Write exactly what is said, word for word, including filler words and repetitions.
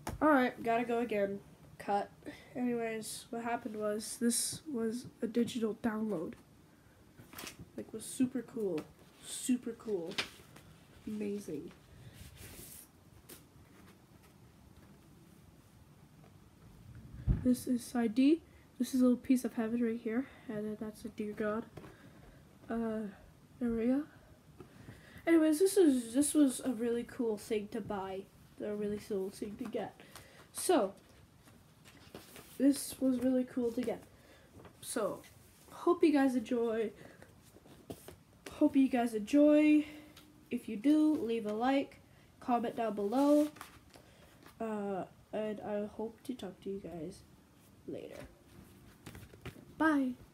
Alright, gotta go again. Cut. Anyways, what happened was this was a digital download. Like, was super cool. Super cool. Amazing. This is side D. This is a little piece of heaven right here. And then that's a dear God. Uh, there we go. Anyways, this is this was a really cool thing to buy. A really cool thing to get. So, this was really cool to get. So, hope you guys enjoy. Hope you guys enjoy. If you do, leave a like, comment down below. Uh, and I hope to talk to you guys later. Bye.